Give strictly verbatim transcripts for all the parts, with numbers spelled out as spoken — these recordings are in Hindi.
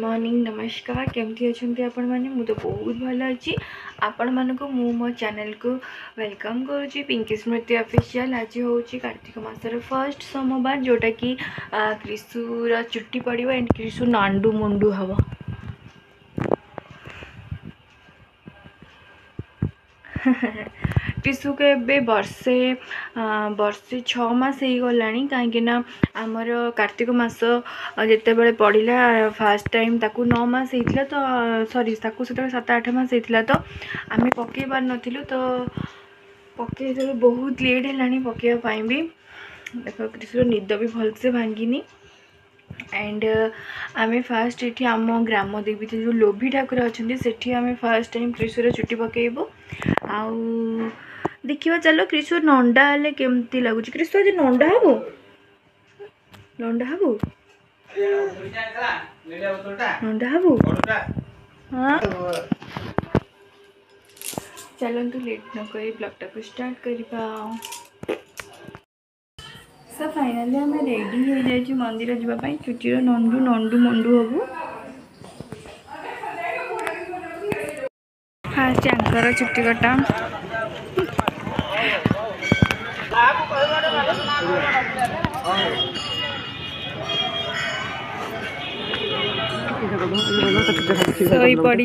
मॉर्निंग नमस्कार केमती अच्छा आपण मैंने मु तो बहुत भल अच्छी आपण मानक मु मो चैनल को वेलकम करुच्ची पिंकी स्मृति ऑफिशियल। आज हूँ कार्तिक मासर फर्स्ट सोमवार जोटा कि कृषुर चुट्टी पड़ो एंड कृषु नांडू मुंडू हम कृषु के एबे वर्षे वर्षे छमास हो गला कहीं आमर कार्तिक मास जिते बड़े पड़ा फास्ट टाइम ताकू नौ मास होता तो सॉरी ताकू से सात आठ मास होता तो आम पकई पार नु तो पकई तो बहुत लेट है पकईवाई भी देख कृषि निद भी भलसे भांगिनी एंड आम फास्ट ये आम ग्राम देवी जो लोभी ठाकुर अच्छा से आम फास्ट टाइम कृषुर चुट्टी पकईबू आउ देखिए चलो कृषु नंडा हेले केमती लगुच कृषु आज नंडा हबो नंडा हबो नंडा हबो हाँ चलतु लेट न कर ब्लॉगटा को स्टार्ट करवा। सो फाइनली आम रेडी हो जाए मंदिर जावाई चुटीर नंडू नंडू मंडू हबू फास्ट आंकर चुट्टी कटा सोई पड़ी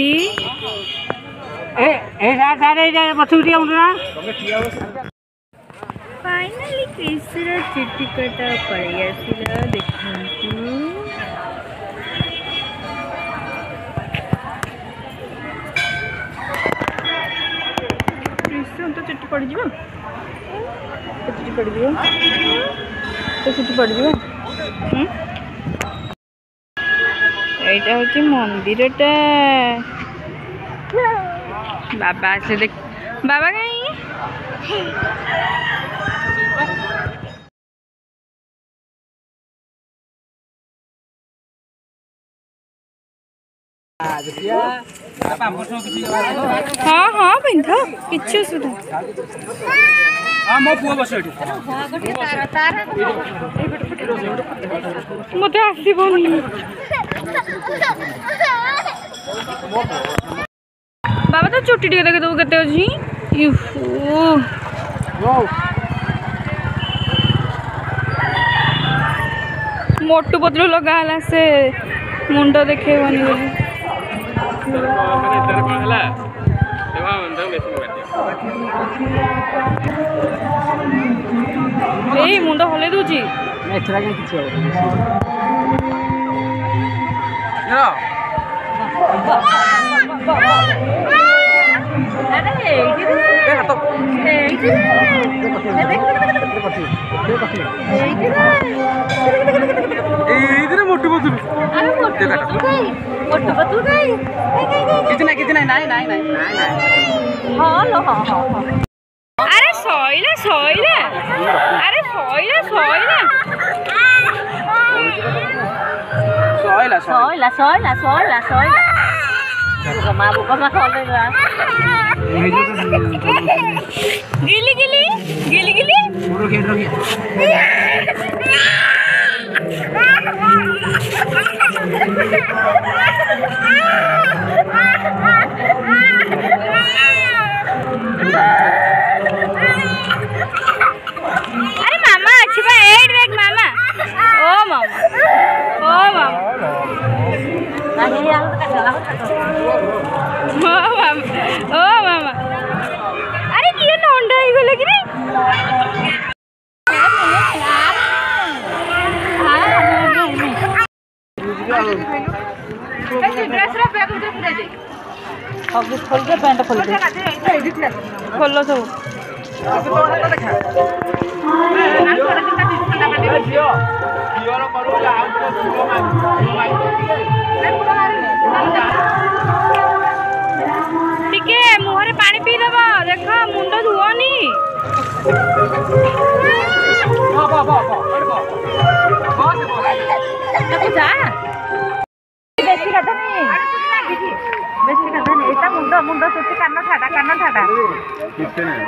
फाइनली कृषुर चुट्टी कटा पड़ी आसला देखु कृषु तो चुट्टी पड़ जा चुट्टी पड़ जा तो चुट्टी पड़ जा এইটা হচ্ছে মন্দিরটা বাবা আছে দেখ বাবা কাই हाँ हाँ पिंध किच्छू सुधा हाँ मो पुआ बस एठी मते आसीबोनी बाबा तो चुट्टी टिके देखे देबो केते अछि इफो मोटू पतलू लगा हला से मुंडो देखेबनी बोली माने तेरे कोन हला देवा मंद मेसिन बाटे ए मुंडो हले दूची एथरा के किछ हो अरे एठी देख तो एठी देख एठी रे मोटू बतु अरे मोटू बतु गई मोटू बतु गई कितना कितना नहीं नहीं नहीं हां लो हां हां अरे सोइला सोइला अरे सोइला सोइला सोइला सोइला सोइला सोइला सोइला मां बुका मा खोले गा गिली गिली गिली गिली पूरा खेल रही अरे मामा अच्छी बा एट देख मामा ओ मामा ओ मामा नहीं यार तो चला ओ मामा ओ मामा अरे ये नंडा ही गले कि रे ड्रेस रा बैग उधर पूरा दे अब खोल दे पैंट खोल दे खोलो सब देखा टिके मुहरे पानी पी दबा देख मुंड धुआनी जा बेसी कथा नहीं बेसी कथा नहीं एटा मुंड मुंड सुची कान ठाडा कान ठाडा किते नहीं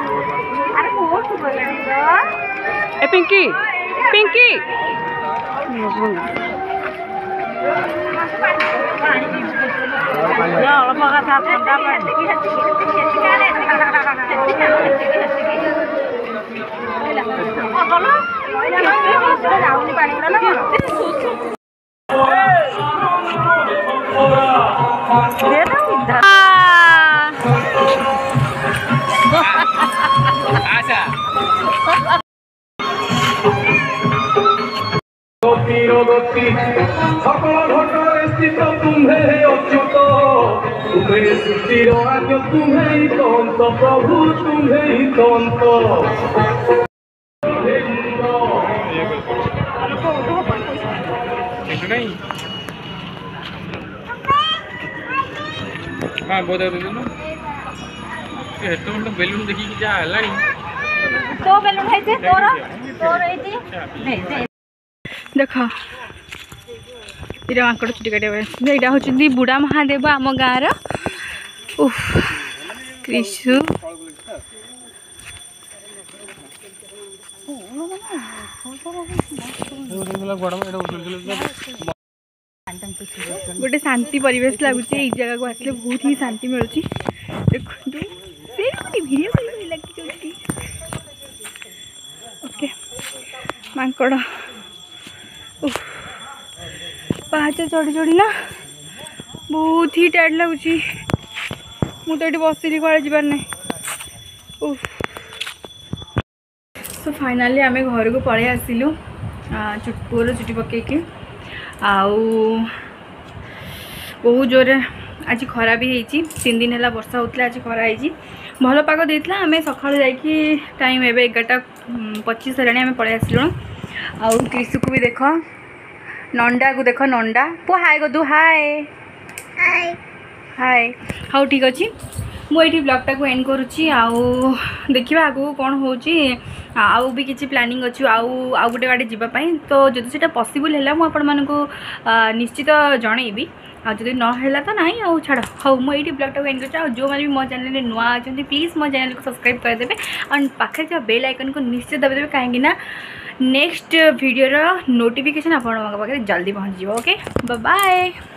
अरे बहुत बोलनी तो ए पिंकी पिंकी সকল ঘটনায় স্থিত তুমে অচ্যুত তুমে সৃষ্টির আজ তুমে তন্ত প্রভু তুমে তন্ত हाँ बोधा दे ना हेड तो बेलून देखी कि जा हलानी तो बेलून है जे तोर तोर है जे नहीं जे देख ये माकड़ चुटी काटे यहाँ हूँ बुढ़ा महादेव आम गाँव उफ कृषु गोटे शांति परिवेश लगुच ये जगह को आसले बहुत ही शांति मिलूँ देखो लगी ओके माकड़ पाहाच चढ़ी चढ़ी ना बहुत ही टायर्ड लगुच मुझे ये बस कड़े जबार ना सो फाइनाली आम घर को पलि आसिलु पुअर चुटी पकईकि आउ बहुत जोर आज खरा भी होती तीन दिन है वर्षा होता आज खरा होती भल पाग देता आम सका जा टाइम एवं एगारटा पचीस है आम पलि आसिलु आउ कृषु को भी देख नंडा को देख नंडा पु हाय गदु हाय हाय हाय हाँ ठीक अच्छे मुझे ब्लॉगटा को एंड करुच्ची आउ देखा आगू कौन हो आउ भी किसी प्लानिंग अच्छी आउ आउ गोटे गाड़ी जीवाई तो जो से पॉसिबल है मुझे निश्चित जनइबी आदि ना तो ना आउ छाड़ हाँ मुझे ब्लॉगटा को एंड कर जो मैंने भी मो चैनल नुआ अच्छा प्लीज मो चैनल को सब्सक्राइब करदे और पाखे जो बेल आइकन को निश्चित दबाइदेवे कहीं नेक्स्ट वीडियो नोटिफिकेशन आप जल्दी पहुँच जाओ ओके बाय बाय।